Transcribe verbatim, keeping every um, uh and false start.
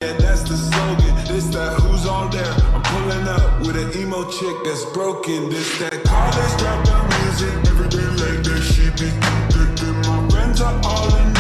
Yeah, that's the slogan. This that who's all there. I'm pulling up with an emo chick that's broken. This that college dropout music. Every day like that she be thinking. My friends are all in